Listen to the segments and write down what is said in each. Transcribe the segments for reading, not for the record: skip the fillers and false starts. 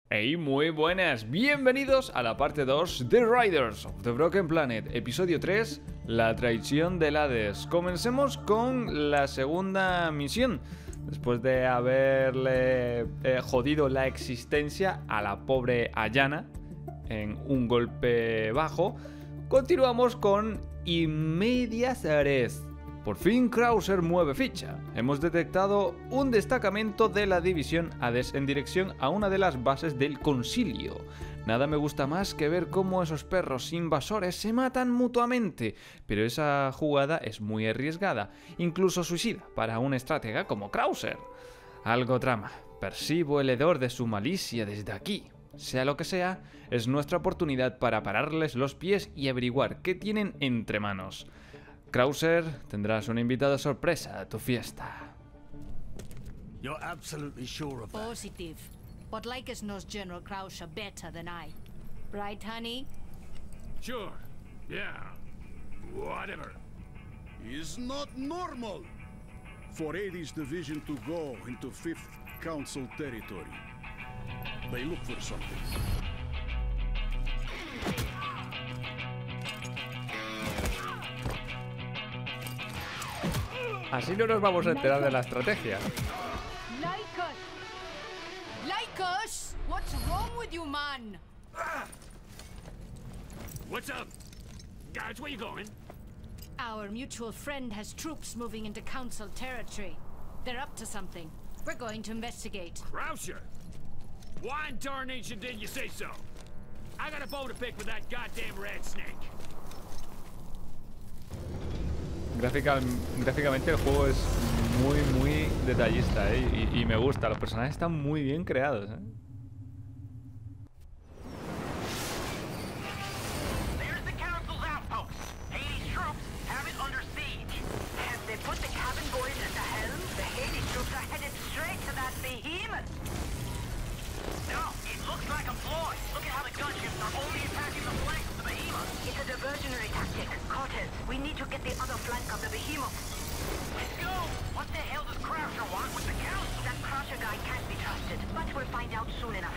Hey, muy buenas, bienvenidos a la parte 2 de Riders of the Broken Planet, episodio 3, la traición del Hades. Comencemos con la segunda misión. Después de haberle jodido la existencia a la pobre Ayana en un golpe bajo, continuamos con Medias Res. Por fin Krauser mueve ficha. Hemos detectado un destacamento de la división Hades en dirección a una de las bases del Concilio. Nada me gusta más que ver cómo esos perros invasores se matan mutuamente, pero esa jugada es muy arriesgada, incluso suicida para un estratega como Krauser. Algo trama. Percibo el hedor de su malicia desde aquí. Sea lo que sea, es nuestra oportunidad para pararles los pies y averiguar qué tienen entre manos. Krauser, tendrás un invitado sorpresa a tu fiesta. You're absolutely sure of that? Positive. But Lycus knows General Krauser better than I. Right, honey? Sure. Yeah. Whatever. Is not normal for 80's division to go into 5th Council territory. They look for something. Así no nos vamos a enterar de la estrategia. Lycus! Lycus! What's wrong with you, man? What's up? Guys, where you going? Our mutual friend has troops moving into Council territory. They're up to something. We're going to investigate. Krauser! Why in darnation didn't you say so? I got a bone to pick with that goddamn red snake. Gráficamente el juego es muy detallista, y me gusta. Los personajes están muy bien creados, There's the council's outpost. Hades troops have it under siege. As they put the cabin boys at the helm, the Hades troops are headed straight to that behemoth. No, it looks like a ploy. Look at how the gunships are only attacking the flanks of the behemoth. It's a diversionary tactic. Cortez, we need to get the other flank of the behemoth. Let's go! What the hell does Krauser want with the council? That Krauser guy can't be trusted, but we'll find out soon enough.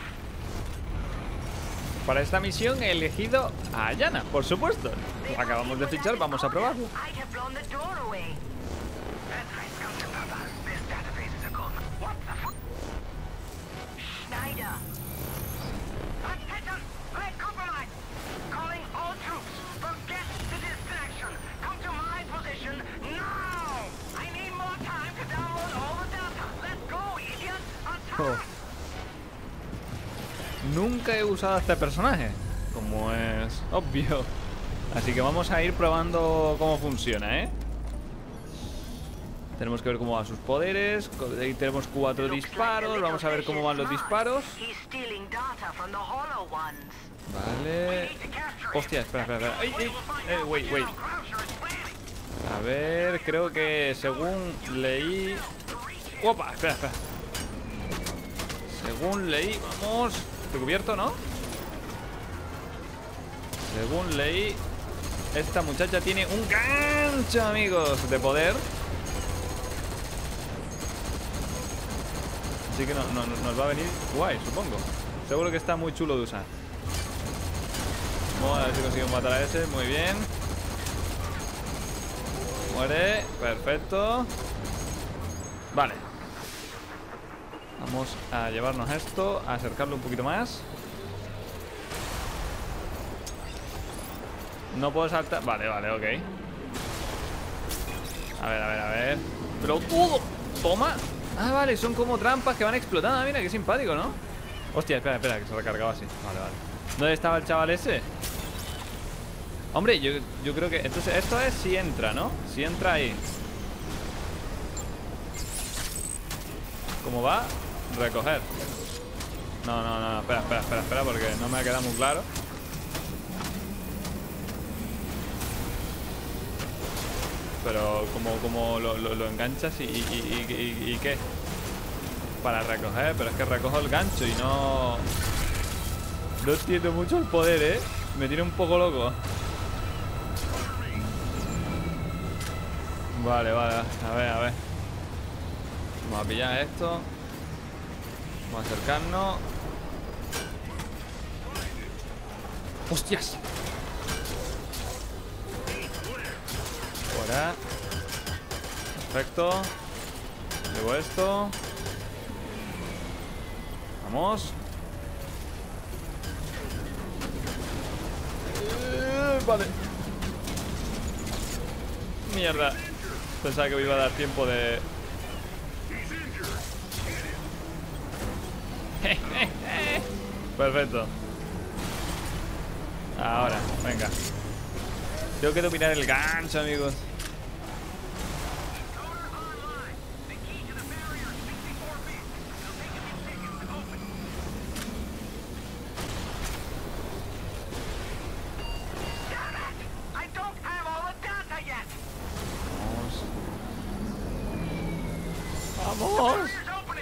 Para esta misión he elegido a Ayana, por supuesto. Acabamos de fichar, vamos a probarlo. I'd have blown the door away. That's right, Sculptor Papa. This database is a con. What the fuck? Schneider. Attention! Red compromise! Calling all troops. Forget the distraction. Come to my position now! I need more time to download all the data. Let's go, idiot! Attack! Nunca he usado a este personaje, como es obvio. Así que vamos a ir probando cómo funciona, Tenemos que ver cómo van sus poderes. Ahí tenemos 4 disparos. Vamos a ver cómo van los disparos. Vale. Hostia, espera. Ay, wait. A ver, creo que según leí... ¡Opa! Espera. Según leí... Vamos... Estoy cubierto, ¿no? Según leí, esta muchacha tiene un gancho, amigos, de poder. Así que nos va a venir guay, supongo. Seguro que está muy chulo de usar. Vamos a ver si conseguimos matar a ese. Muy bien. Muere, perfecto. Vale. Vamos a llevarnos esto, a acercarlo un poquito más. No puedo saltar. Vale, ok. A ver. Pero todo. Toma. Ah, vale, son como trampas que van explotando. Ah, mira, qué simpático, ¿no? Hostia, espera, que se recargaba así. Vale. ¿Dónde estaba el chaval ese? Hombre, yo creo que... Entonces, esto es si entra, ¿no? Si entra ahí. ¿Cómo va? Recoger. No, espera, porque no me ha quedado muy claro. Pero como lo enganchas y ¿qué? Para recoger, pero es que recojo el gancho y no entiendo mucho el poder, me tiene un poco loco. Vale, a ver. Vamos a pillar esto. Vamos a acercarnos. ¡Hostias! Fuera. Perfecto. Llevo esto. Vamos. Vale. Mierda. Pensaba que me iba a dar tiempo de... Perfecto. Ahora, venga. Tengo que dominar el gancho, amigos. ¡Vamos!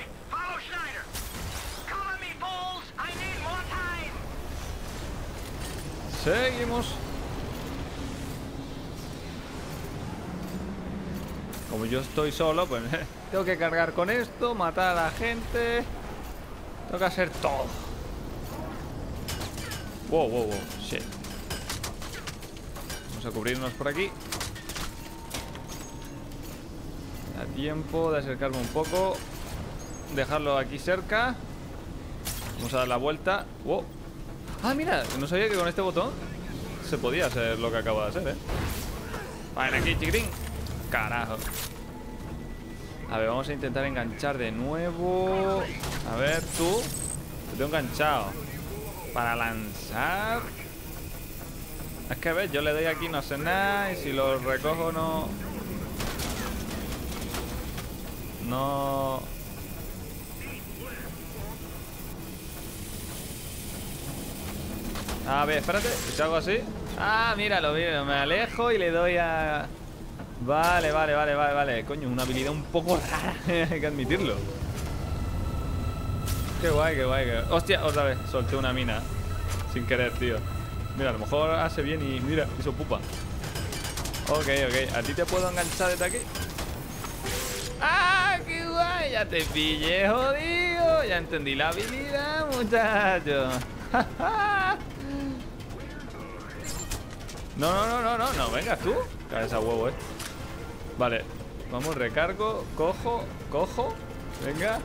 Seguimos. Como yo estoy solo, pues tengo que cargar con esto, matar a la gente. Tengo que hacer todo. Wow, wow, wow. Shit. Vamos a cubrirnos por aquí. Da tiempo de acercarme un poco. Dejarlo aquí cerca. Vamos a dar la vuelta. Wow. Ah, mira, no sabía que con este botón se podía hacer lo que acabo de hacer, Vale, aquí, chiquitín. Carajo. A ver, vamos a intentar enganchar de nuevo. A ver, tú. Te tengo enganchado. Para lanzar. Es que, ves, yo le doy aquí, no sé nada. Y si lo recojo, no... No... A ver, espérate, si hago así. Ah, míralo, míralo, me alejo y le doy a... Vale, vale, vale, vale, vale. Coño, una habilidad un poco rara, hay que admitirlo. Qué guay, qué guay, qué... Hostia, otra vez, solté una mina sin querer, tío. Mira, a lo mejor hace bien y mira, hizo pupa. Ok, ok, ¿a ti te puedo enganchar desde aquí? ¡Ah, qué guay! Ya te pillé, jodido. Ya entendí la habilidad, muchacho. No, no, no, no, no, no, vengas tú. Cabeza huevo, Vale, vamos, recargo, cojo, cojo. Venga.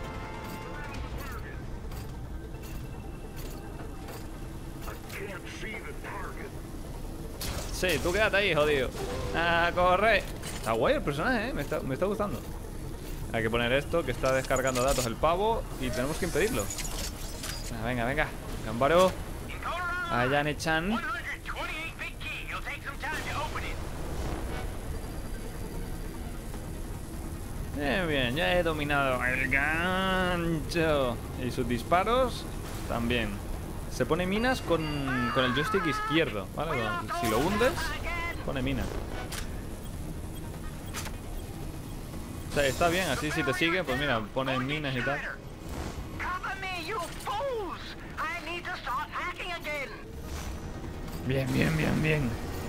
Sí, tú quédate ahí, jodido. Ah, corre. Está guay el personaje, me está gustando. Hay que poner esto, que está descargando datos el pavo. Y tenemos que impedirlo. Venga, venga, Gambaro. Ayane-chan. Bien, bien, ya he dominado el gancho. Y sus disparos también. Se pone minas con el joystick izquierdo, ¿vale? Si lo hundes, pone minas. O sea, está bien, así si te sigue, pues mira, pone minas y tal. Bien, bien, bien, bien.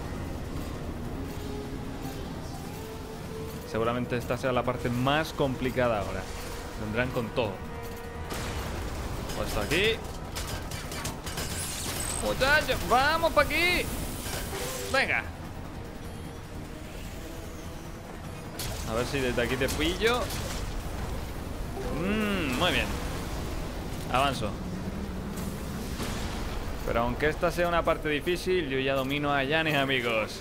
Seguramente esta sea la parte más complicada ahora. Vendrán con todo. Puesto aquí. Muchachos, vamos para aquí. Venga. A ver si desde aquí te pillo. Muy bien. Avanzo. Pero aunque esta sea una parte difícil, yo ya domino a Yanes, amigos.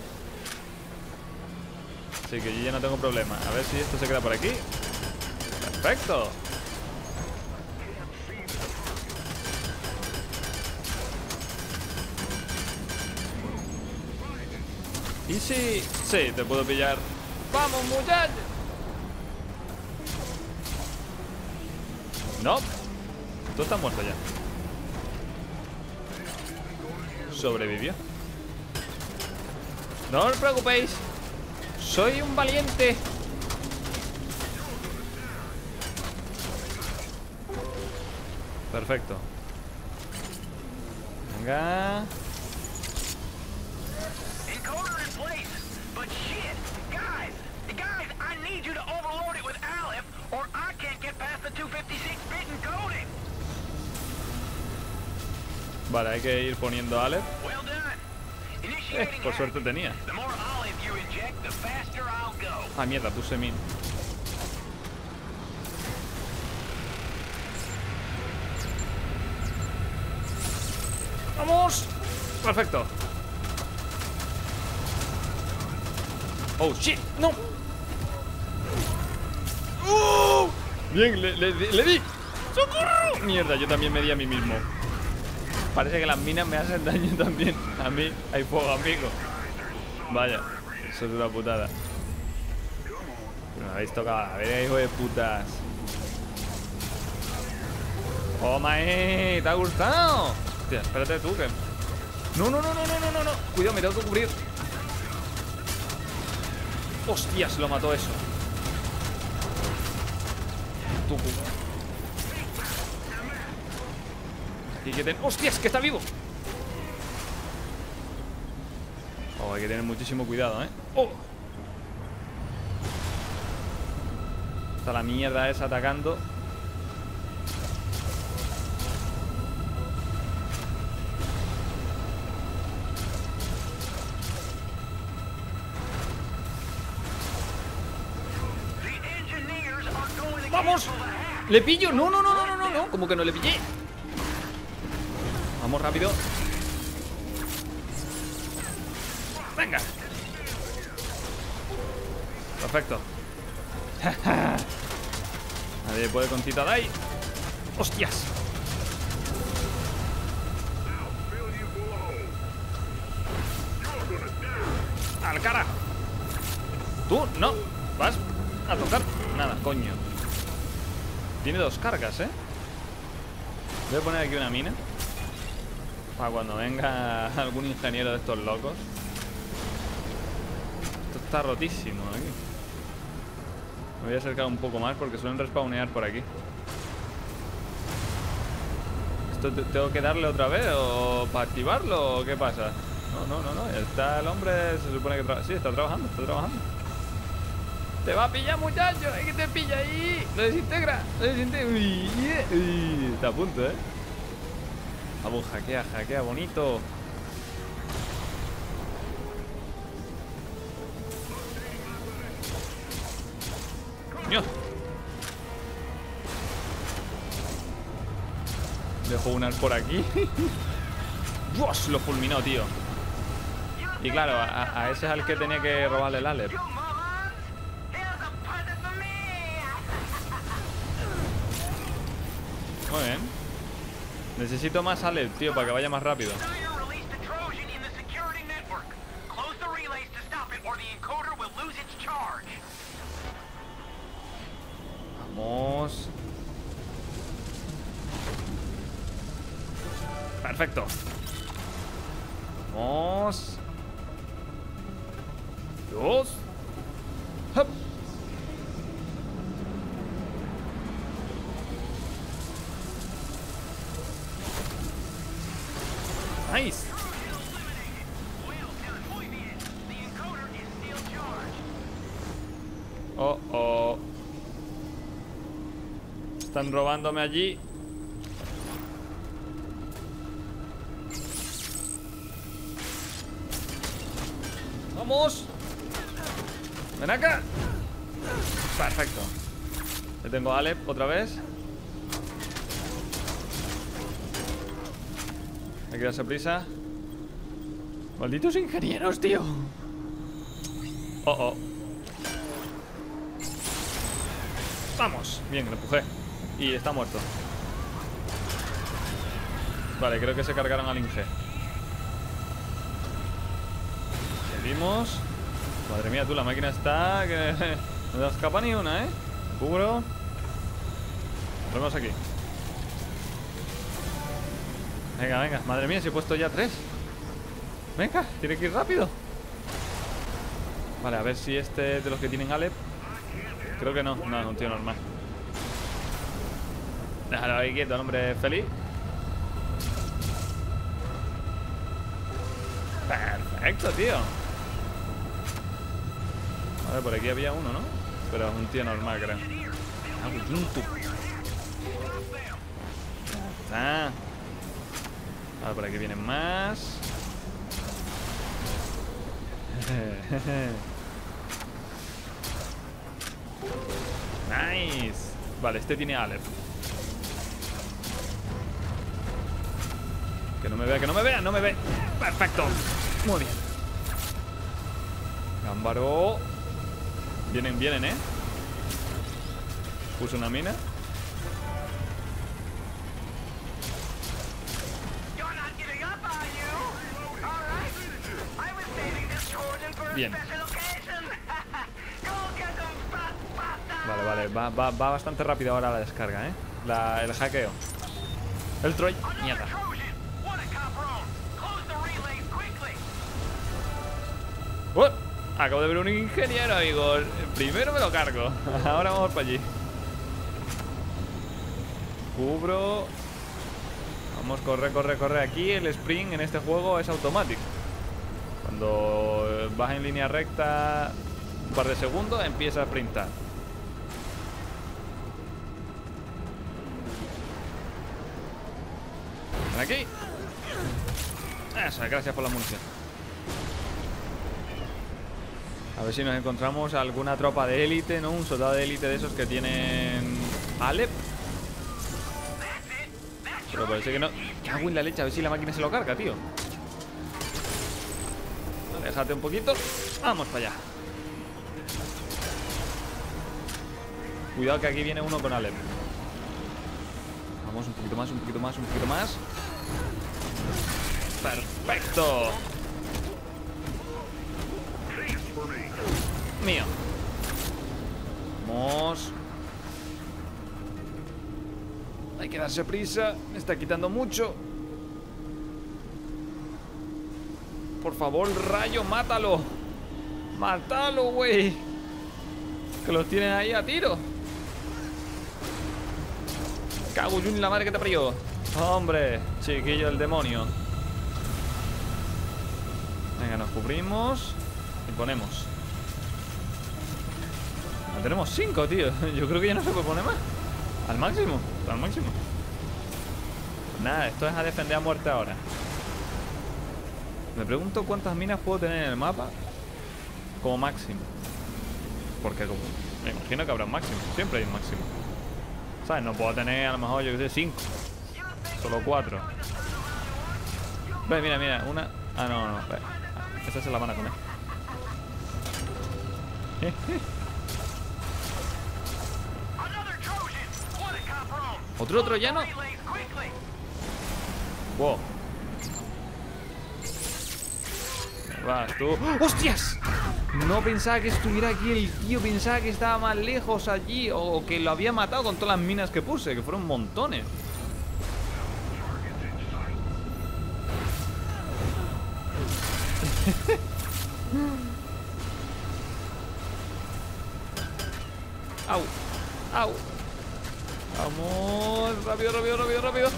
Así que yo ya no tengo problema. A ver si esto se queda por aquí. ¡Perfecto! ¿Y si...? Sí, te puedo pillar. ¡Vamos, muchachos! No. Tú estás muerto ya. Sobrevivió. No os preocupéis. Soy un valiente. Perfecto. Venga. Encoder in place. But shit, guys, I need you to overload it with Aleph, or I can't get past the 256-bit encoding. Vale, hay que ir poniendo Aleph. Well done. Initiating Por hack. suerte tenía. The more olive you inject, the faster I'll go. Ah, mierda, puse min. ¡Vamos! Perfecto. Oh, shit, no. Bien, le di. ¡Socorro! Mierda, yo también me di a mí mismo. Parece que las minas me hacen daño también. A mí hay fuego, amigo. Vaya, eso es una putada. Me habéis tocado. A ver, hijo de putas. ¡Oh, mae! ¿Te ha gustado? Hostia, espérate tú, que... No. Cuidado, me tengo que cubrir. Hostias, lo mató eso. Tú. Aquí que ten... ¡Hostias, que está vivo! Oh, hay que tener muchísimo cuidado, ¿eh? ¡Oh! Está la mierda esa atacando. ¡Vamos! ¿Le pillo? No. Como que no le pillé. Vamos rápido. Venga. Perfecto. Nadie puede con Tita Dai. ¡Hostias! ¡Al carajo! Tú no vas a tocar nada, coño. Tiene dos cargas, ¿eh? Voy a poner aquí una mina para cuando venga algún ingeniero de estos locos. Esto está rotísimo aquí. Me voy a acercar un poco más porque suelen respawnear por aquí. ¿Esto tengo que darle otra vez o para activarlo o qué pasa? No. Ya está el hombre, se supone que sí, está trabajando. Te va a pillar, muchacho. Hay que te pilla ahí. Lo desintegra. Uy, está a punto, ¿eh? Vamos, hackea, bonito. ¡Coño! Dejo unas por aquí. ¡Dios! Lo fulminó, tío. Y claro, a ese es al que tenía que robarle el Aleph. Muy bien. Necesito más Aleph, tío, para que vaya más rápido. Vamos. Perfecto. Vamos. 2. ¡Hop! Nice. Oh. Están robándome allí. Vamos. Ven acá. Perfecto. Le tengo a Aleph otra vez. Hay que darse prisa. Malditos ingenieros, tío. Oh. Vamos. Bien, lo empujé. Y está muerto. Vale, creo que se cargaron al Inge. Seguimos. Madre mía, tú, la máquina está... que no te escapa ni una, ¿eh? Cubro. Nos vemos aquí. Venga. Madre mía, si he puesto ya 3. Venga, tiene que ir rápido. Vale, a ver si este es de los que tienen Aleph. Creo que no. No, es un tío normal. Déjalo ahí quieto, el hombre feliz. Perfecto, tío. A ver, por aquí había uno, ¿no? Pero es un tío normal, creo. Ah, por aquí vienen más. Nice. Vale, este tiene alert. Que no me vea, que no me vea, no me ve. Perfecto. Muy bien. Gámbaro. Vienen, vienen, Puso una mina. Bien. Vale, vale, va bastante rápido ahora la descarga, el hackeo. El Troy. Mierda. Acabo de ver un ingeniero, amigos. Primero me lo cargo. Ahora vamos para allí. Cubro. Vamos, corre, corre, corre. Aquí el sprint en este juego es automático. Cuando vas en línea recta un par de segundos, empieza a sprintar. Ven aquí. Eso, gracias por la munición. A ver si nos encontramos alguna tropa de élite, ¿no? Un soldado de élite de esos que tienen Alep. Pero parece que no. Cago en la leche, a ver si la máquina se lo carga, tío. Déjate un poquito. Vamos para allá. Cuidado que aquí viene uno con Alep. Vamos, un poquito más, un poquito más, un poquito más. ¡Perfecto! Mío. Vamos. Hay que darse prisa. Me está quitando mucho. Por favor, rayo, mátalo. Mátalo, güey. Que los tienen ahí a tiro. Cago en la madre que te parió. Hombre, chiquillo, el demonio. Venga, nos cubrimos y ponemos. No tenemos 5, tío. Yo creo que ya no se puede poner más. Al máximo, al máximo. Pues nada, esto es a defender a muerte ahora. Me pregunto cuántas minas puedo tener en el mapa como máximo. Porque como, me imagino que habrá un máximo. Siempre hay un máximo. ¿Sabes? No puedo tener a lo mejor, yo que sé, 5. Solo 4. Ve, mira, mira, una. Ah, no, no, ve. Esa se la van a comer. ¿Otro troyano? Wow. Vas tú. ¡Hostias! No pensaba que estuviera aquí el tío. Pensaba que estaba más lejos allí. O que lo había matado con todas las minas que puse. Que fueron montones. Au. Au. Vamos. Rápido, rápido, rápido, rápido.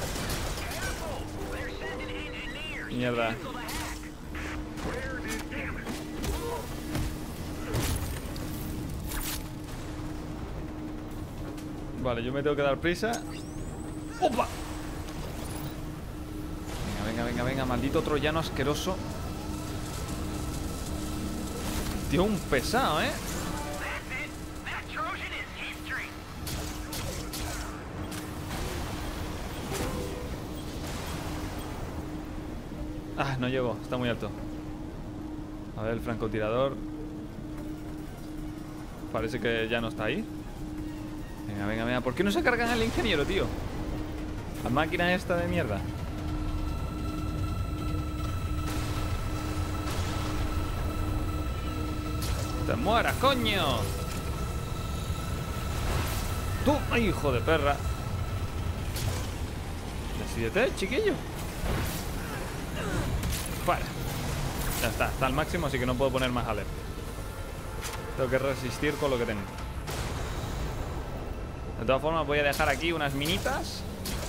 Mierda. Vale, yo me tengo que dar prisa. ¡Opa! Venga, venga, venga, venga. Maldito troyano asqueroso. Tío, un pesado, ¿eh? Ah, no llego, está muy alto. A ver, el francotirador. Parece que ya no está ahí. Venga, venga, venga. ¿Por qué no se cargan al ingeniero, tío? La máquina esta de mierda. ¡Te mueras, coño! ¡Tú! ¡Ay, hijo de perra! Decídete, chiquillo. Fuera. Ya está, está al máximo, así que no puedo poner más alerta. Tengo que resistir con lo que tengo. De todas formas voy a dejar aquí unas minitas.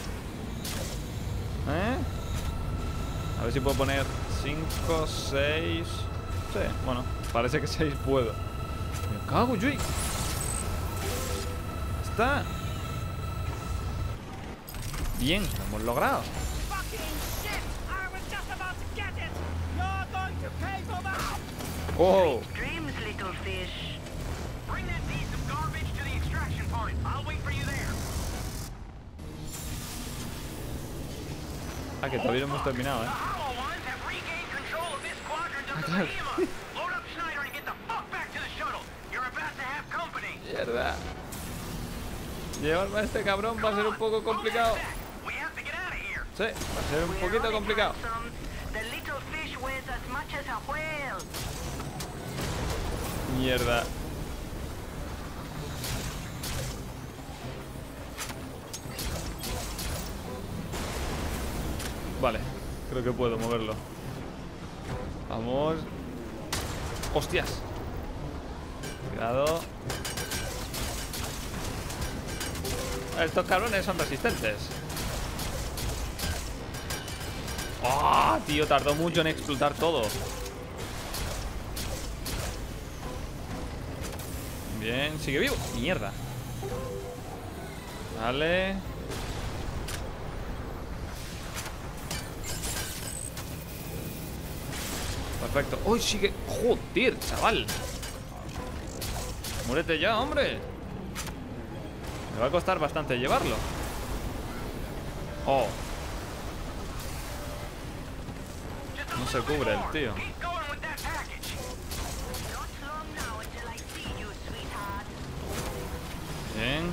A ver si puedo poner 5, 6. Sí, bueno, parece que 6 puedo. Me cago, Yui. Está. Bien, lo hemos logrado. ¡Oh! Dreams, little fish. Bring that piece of garbage to the extraction point. I'll wait for you there. Ah, que todavía no hemos terminado, The Hollow Ones have regained control of this quadrant of the behemoth. Load up Snyder and get the fuck back to the shuttle. You're about to have company. Mierda. Llevarme a este cabrón va a ser un poco complicado. We have to get out of here. Sí, va a ser un poquito complicado. The little fish weighs as much as a whale. Mierda. Vale, creo que puedo moverlo. Vamos. ¡Hostias! Cuidado. Estos cabrones son resistentes. ¡Oh, tío! Tardó mucho en explotar todo. Bien, sigue vivo. Mierda. Vale. Perfecto. ¡Uy, sigue! ¡Joder, chaval! ¡Muérete ya, hombre! Me va a costar bastante llevarlo. ¡Oh! No se cubre el tío. Keep going with that package. Not long now until I see you, sweetheart. Bien.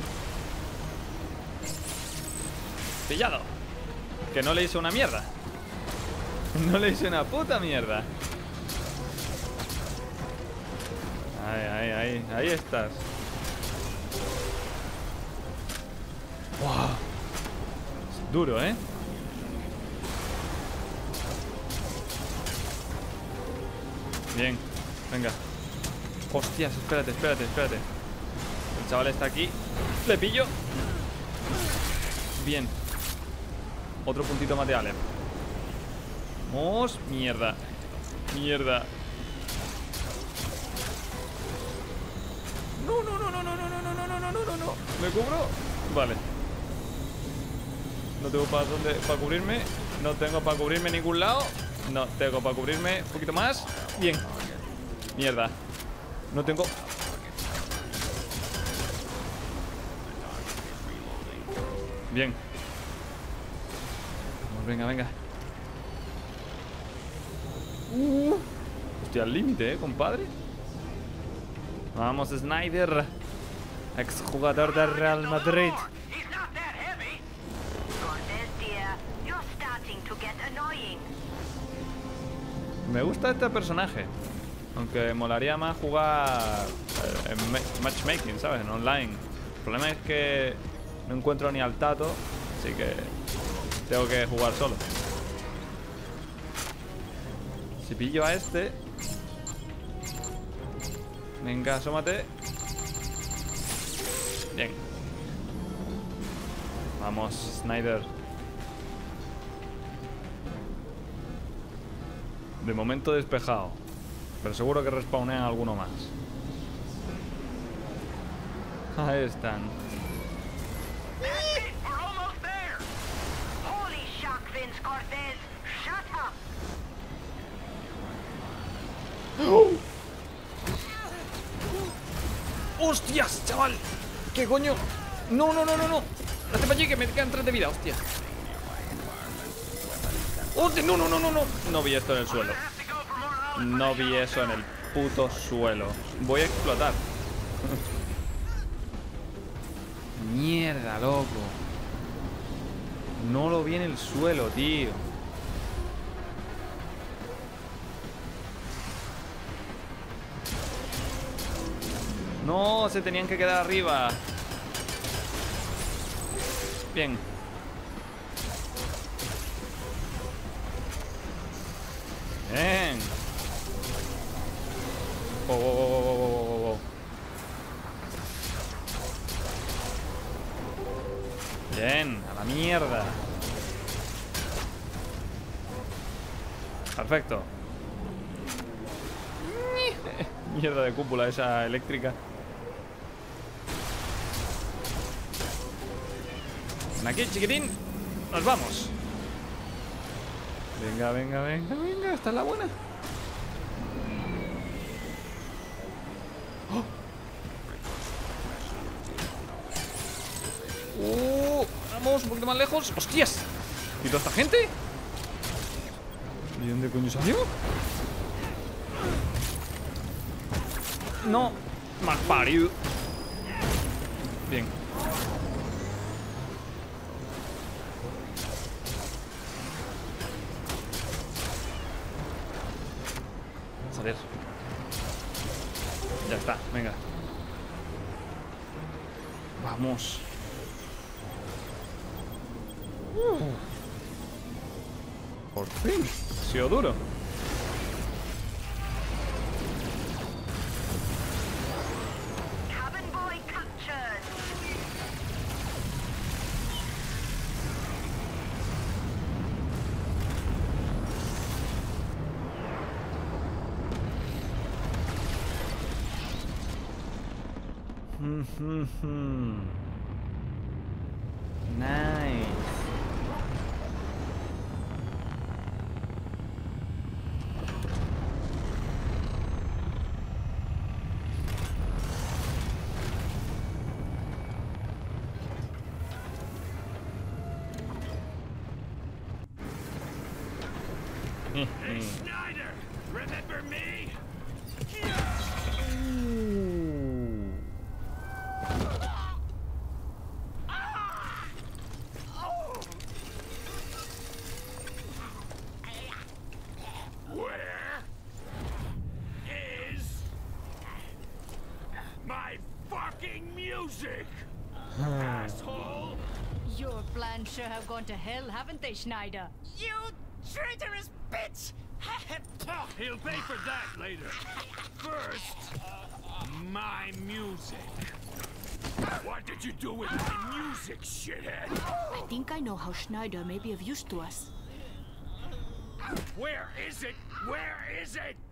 Pillado. Que no le hice una mierda. No le hice una puta mierda. Ahí estás. ¡Wow! Es duro, ¿eh? Bien, venga. Hostias, espérate. El chaval está aquí. Le pillo. Bien. Otro puntito más de Alep. Vamos. Mierda. No. ¿Me cubro? Vale. No tengo para cubrirme. No tengo para cubrirme en ningún lado. No tengo para cubrirme. Un poquito más. Bien. Mierda. No tengo. Bien. Vamos, venga. Estoy al límite, compadre. Vamos, Snyder. Exjugador del Real Madrid. He's not that heavy. Cortez, dear, you're starting to get annoying. Me gusta este personaje. Aunque molaría más jugar en matchmaking, ¿sabes? En online. El problema es que no encuentro ni al Tato. Así que tengo que jugar solo. Si pillo a este. Venga, asómate. Bien. Vamos, Snyder. De momento despejado. Pero seguro que respawnean alguno más. Ahí están. That's it. We're almost there. Holy shark fins, Cortez! Shut up! ¡Hostias, chaval! ¿Qué coño? No. Date para allí que me quedan 3 de vida, hostia. ¡Hostia! No. No vi esto en el suelo. No vi eso en el puto suelo. Voy a explotar. Mierda, loco. No lo vi en el suelo, tío. No, se tenían que quedar arriba. Bien. Bien. Oh. Bien, a la mierda. Perfecto. Mierda de cúpula esa eléctrica. Aquí, chiquitín. Nos vamos. Venga. Esta es la buena. Vamos, un poquito más lejos. ¡Hostias! ¿Y toda esta gente? ¿Y dónde coño salió? No, mal parido. Bien. Joder. Ya está, venga. Vamos. Por fin. Ha sido duro. Cabin boy captured. Nice. Schneider, remember me? Where is my fucking music? Asshole! Your plans sure have gone to hell, haven't they, Schneider? You traitorous bitch! He'll pay for that later. First, my music. What did you do with my music, shithead? I think I know how Schneider may be of use to us. Where is it? Where is it?